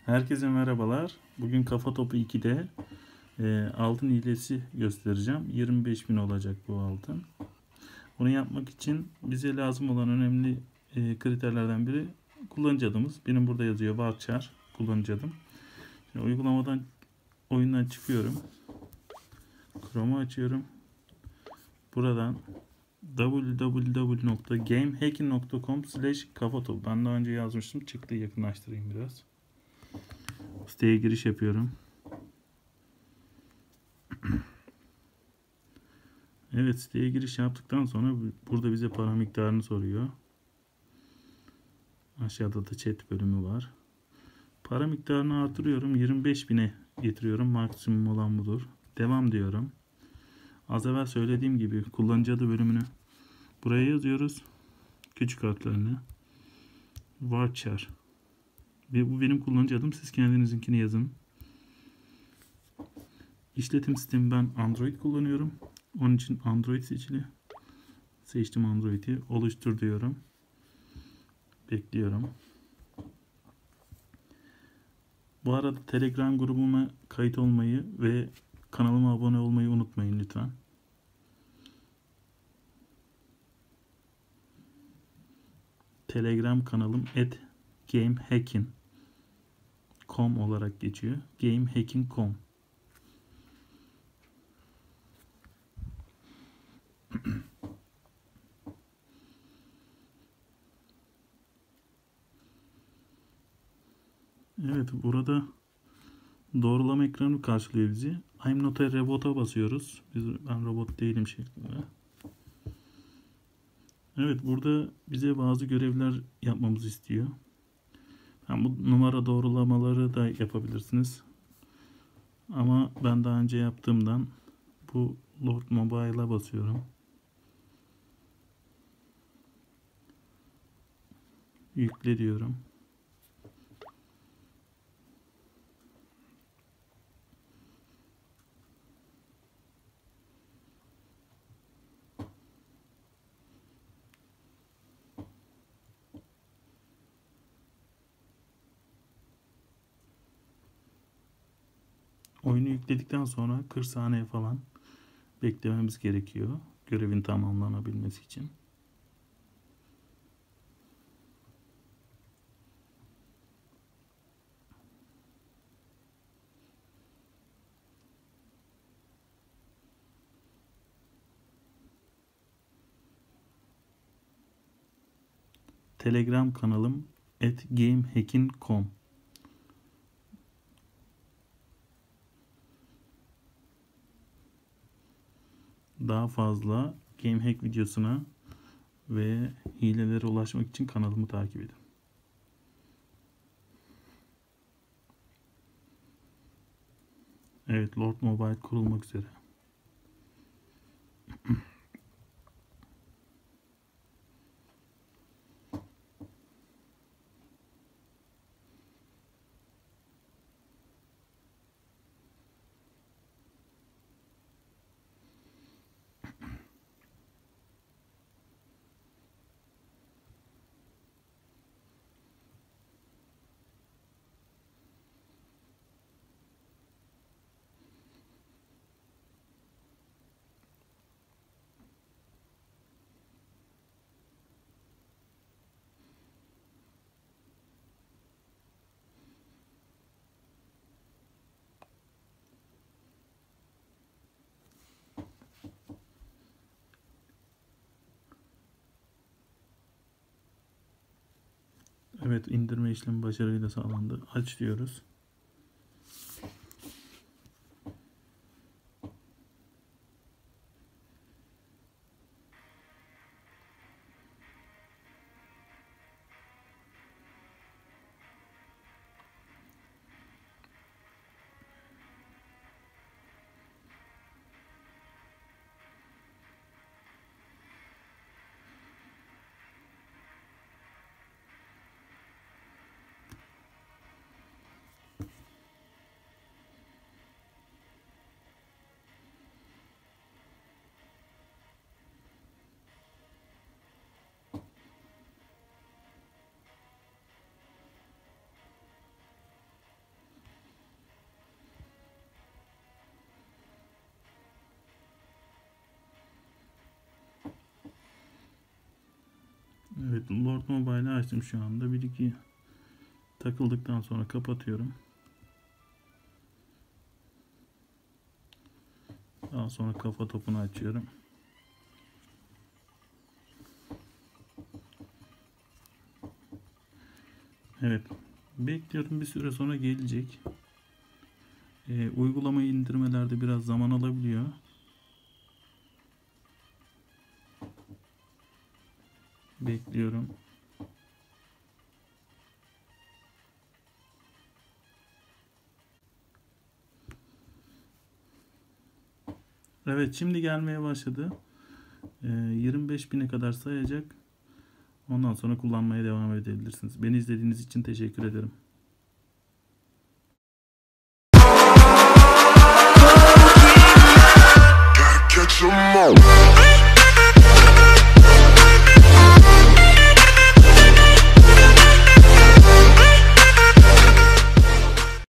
Herkese merhabalar. Bugün Kafa Topu 2'de altın hilesi göstereceğim. 25.000 olacak bu altın. Bunu yapmak için bize lazım olan önemli kriterlerden biri kullanıcı adımız. Benim burada yazıyor varchar kullanıcı adım. Şimdi uygulamadan oyundan çıkıyorum. Chrome'u açıyorum. Buradan www.gamehacking.com/kafatopu. Ben daha önce yazmıştım. Çıktı, yakınlaştırayım biraz. Siteye giriş yapıyorum. Evet, siteye giriş yaptıktan sonra burada bize para miktarını soruyor. Aşağıda da chat bölümü var. Para miktarını artırıyorum. 25.000'e getiriyorum. Maksimum olan budur. Devam diyorum. Az evvel söylediğim gibi kullanıcı adı bölümünü buraya yazıyoruz. Küçük harflerini. Varchar. Bu benim kullanıcı adım. Siz kendinizinkini yazın. İşletim sistemi ben Android kullanıyorum. Onun için Android seçili. Seçtim Android'i. Oluştur diyorum. Bekliyorum. Bu arada Telegram grubuma kayıt olmayı ve kanalıma abone olmayı unutmayın lütfen. Telegram kanalım @gamehacking.com olarak geçiyor. Gamehacking.com. Evet, burada doğrulama ekranı karşılıyor bizi. I'm not a robot'a basıyoruz. Ben robot değilim şeklinde. Evet, burada bize bazı görevler yapmamızı istiyor. Bu numara doğrulamaları da yapabilirsiniz. Ama ben daha önce yaptığımdan bu Lord Mobile'a basıyorum. Yükle diyorum. Oyunu yükledikten sonra 40 saniye falan beklememiz gerekiyor. Görevin tamamlanabilmesi için. Telegram kanalım @gamehacking.com. Daha fazla GameHack videosuna ve hilelere ulaşmak için kanalımı takip edin. Evet, Lord Mobile kurulmak üzere. Evet, indirme işlemi başarıyla sağlandı. Aç diyoruz. Evet, Lord Mobile'ı açtım şu anda. 1-2 takıldıktan sonra kapatıyorum. Daha sonra kafa topunu açıyorum. Evet. Bekliyorum, bir süre sonra gelecek. Uygulamayı indirmelerde biraz zaman alabiliyor. Bekliyorum. Evet, şimdi gelmeye başladı. 25.000'e kadar sayacak. Ondan sonra kullanmaya devam edebilirsiniz. Beni izlediğiniz için teşekkür ederim.